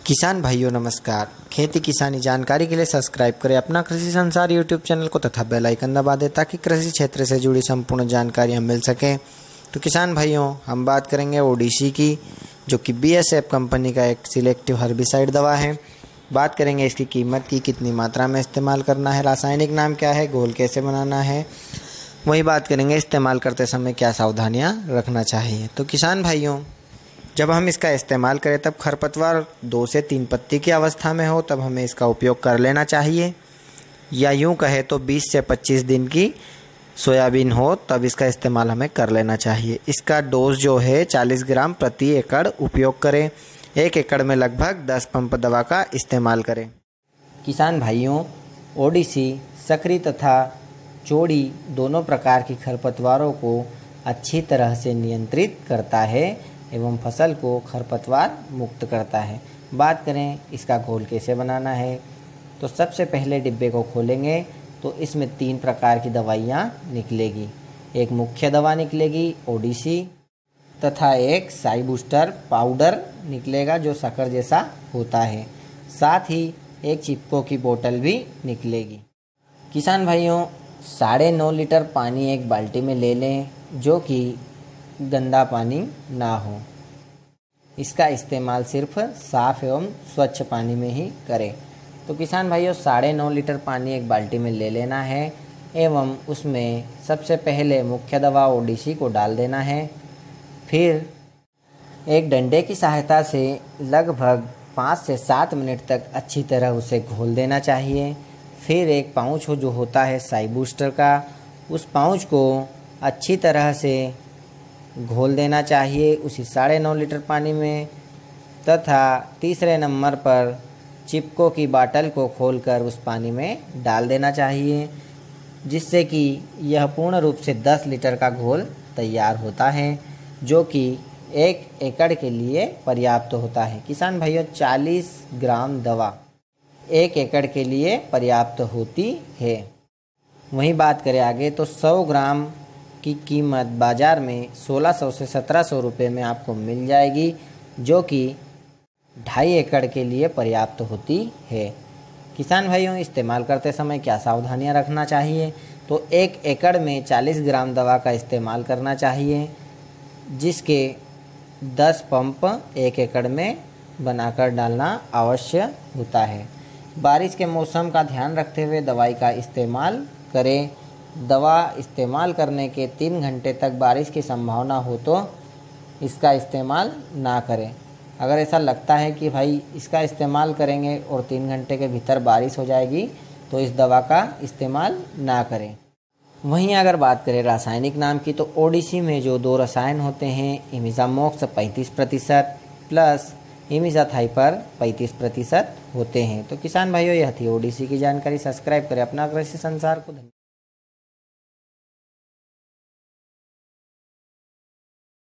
किसान भाइयों नमस्कार। खेती किसानी जानकारी के लिए सब्सक्राइब करें अपना कृषि संसार यूट्यूब चैनल को तथा बेल आइकन दबा दें ताकि कृषि क्षेत्र से जुड़ी संपूर्ण जानकारियां मिल सकें। तो किसान भाइयों, हम बात करेंगे ओडिसी की, जो कि BASF कंपनी का एक सिलेक्टिव हर्बिसाइड दवा है। बात करेंगे इसकी कीमत की, कितनी मात्रा में इस्तेमाल करना है, रासायनिक नाम क्या है, घोल कैसे बनाना है। वही बात करेंगे इस्तेमाल करते समय क्या सावधानियाँ रखना चाहिए। तो किसान भाइयों, जब हम इसका इस्तेमाल करें तब खरपतवार 2 से 3 पत्ती की अवस्था में हो तब हमें इसका उपयोग कर लेना चाहिए, या यूं कहे तो 20 से 25 दिन की सोयाबीन हो तब इसका इस्तेमाल हमें कर लेना चाहिए। इसका डोज जो है 40 ग्राम प्रति एकड़ उपयोग करें। 1 एकड़ में लगभग 10 पंप दवा का इस्तेमाल करें। किसान भाइयों, ओडिसी सकरी तथा चौड़ी दोनों प्रकार की खरपतवारों को अच्छी तरह से नियंत्रित करता है एवं फसल को खरपतवार मुक्त करता है। बात करें इसका घोल कैसे बनाना है, तो सबसे पहले डिब्बे को खोलेंगे तो इसमें 3 प्रकार की दवाइयाँ निकलेगी। एक मुख्य दवा निकलेगी ओडिसी, तथा एक साई बूस्टर पाउडर निकलेगा जो शक्कर जैसा होता है। साथ ही एक चिपको की बोतल भी निकलेगी। किसान भाइयों, 9.5 लीटर पानी एक बाल्टी में ले लें जो कि गंदा पानी ना हो। इसका इस्तेमाल सिर्फ साफ एवं स्वच्छ पानी में ही करें। तो किसान भाइयों, 9.5 लीटर पानी एक बाल्टी में ले लेना है एवं उसमें सबसे पहले मुख्य दवा ओडिसी को डाल देना है। फिर एक डंडे की सहायता से लगभग 5 से 7 मिनट तक अच्छी तरह उसे घोल देना चाहिए। फिर एक पाउच जो होता है साई बूस्टर का, उस पाउच को अच्छी तरह से घोल देना चाहिए उसी 9.5 लीटर पानी में, तथा तीसरे नंबर पर चिपको की बाटल को खोलकर उस पानी में डाल देना चाहिए, जिससे कि यह पूर्ण रूप से 10 लीटर का घोल तैयार होता है, जो कि 1 एकड़ के लिए पर्याप्त होता है। किसान भाइयों, 40 ग्राम दवा 1 एकड़ के लिए पर्याप्त होती है। वहीं बात करें आगे तो 100 ग्राम की कीमत बाज़ार में 1600 से 1700 रुपये में आपको मिल जाएगी, जो कि 2.5 एकड़ के लिए पर्याप्त होती है। किसान भाइयों, इस्तेमाल करते समय क्या सावधानियां रखना चाहिए, तो 1 एकड़ में 40 ग्राम दवा का इस्तेमाल करना चाहिए, जिसके 10 पंप 1 एकड़ में बनाकर डालना आवश्यक होता है। बारिश के मौसम का ध्यान रखते हुए दवाई का इस्तेमाल करें। दवा इस्तेमाल करने के 3 घंटे तक बारिश की संभावना हो तो इसका इस्तेमाल ना करें। अगर ऐसा लगता है कि भाई इसका इस्तेमाल करेंगे और 3 घंटे के भीतर बारिश हो जाएगी तो इस दवा का इस्तेमाल ना करें। वहीं अगर बात करें रासायनिक नाम की, तो ओडिसी में जो 2 रसायन होते हैं, इमिज़ामोक्स 35% प्लस इमिज़ाथाइपर 35% होते हैं। तो किसान भाइयों, यह थी ओडिसी की जानकारी। सब्सक्राइब करें अपना कृषि संसार को।